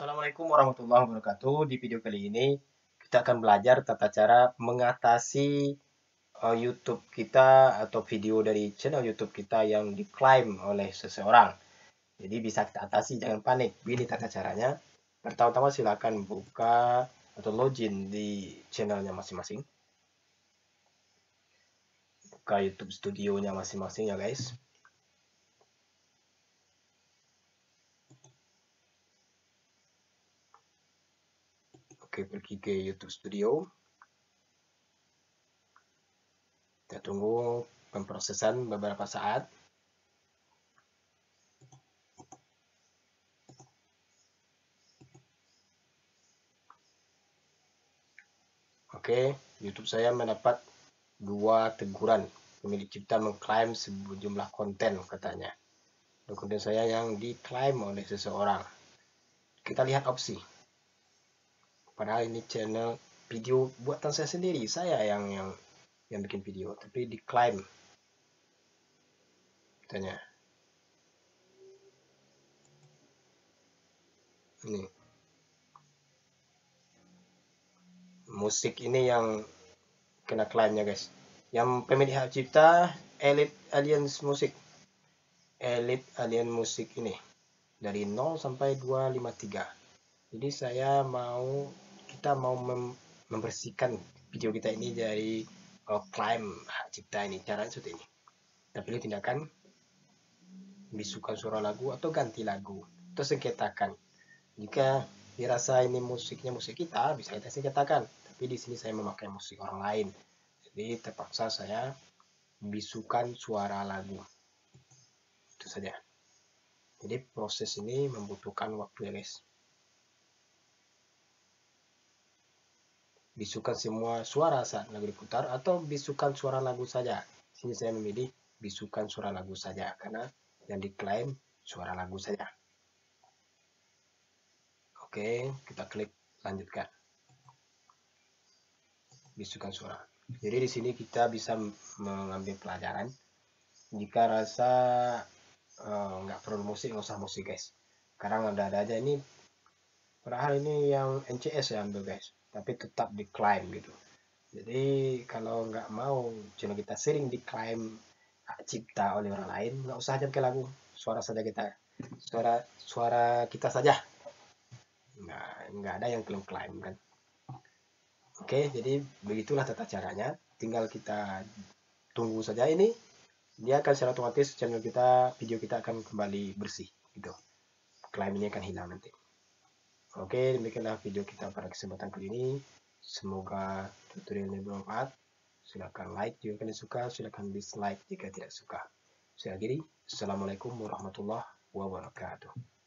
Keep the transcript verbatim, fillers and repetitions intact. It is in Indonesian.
Assalamualaikum warahmatullahi wabarakatuh. Di video kali ini kita akan belajar tata cara mengatasi uh, YouTube kita atau video dari channel YouTube kita yang diklaim oleh seseorang. Jadi bisa kita atasi, jangan panik. Pilih tata caranya. Pertama-tama silakan buka atau login di channelnya masing-masing. Buka YouTube studionya masing-masing ya guys. Oke, pergi ke YouTube Studio. Kita tunggu pemrosesan beberapa saat. Oke, YouTube saya mendapat dua teguran. Pemilik cipta mengklaim sejumlah konten katanya. Dan konten saya yang diklaim oleh seseorang. Kita lihat opsi. Padahal ini channel video buatan saya sendiri. Saya yang yang yang bikin video, tapi diklaim katanya. Ini musik ini yang kena klaimnya guys. Yang pemilik hak cipta Elite Aliens Music. Elite Alien Music ini dari nol sampai dua ratus lima puluh tiga. Jadi saya mau kita mau mem membersihkan video kita ini dari uh, klaim hak cipta ini. Caranya seperti ini. Kita pilih tindakan bisukan suara lagu atau ganti lagu atau sengketakan. Jika dirasa ini musiknya musik kita, bisa kita sengketakan. Tapi di sini saya memakai musik orang lain. Jadi terpaksa saya bisukan suara lagu. Itu saja. Jadi proses ini membutuhkan waktu ya guys. Bisukan semua suara saat lagu diputar atau bisukan suara lagu saja. Sini saya memilih bisukan suara lagu saja karena yang diklaim suara lagu saja. Oke, kita klik lanjutkan. Bisukan suara. Jadi di sini kita bisa mengambil pelajaran. Jika rasa nggak uh, perlu musik, nggak usah musik guys. Sekarang ada-ada aja ini. Padahal ini yang N C S ya ambil guys, tapi tetap diklaim gitu. Jadi kalau nggak mau channel kita sering diklaim hak cipta oleh orang lain, nggak usah aja pakai lagu, suara saja kita, suara suara kita saja. Nggak nggak ada yang klaim-klaim kan. Oke, jadi begitulah tata caranya. Tinggal kita tunggu saja ini, dia akan secara otomatis channel kita, video kita akan kembali bersih gitu. Klaim ini akan hilang nanti. Oke, demikianlah video kita pada kesempatan kali ini. Semoga tutorial ini bermanfaat. Silakan like jika kalian suka, silakan dislike jika tidak suka. Saya akhiri. Assalamualaikum warahmatullahi wabarakatuh.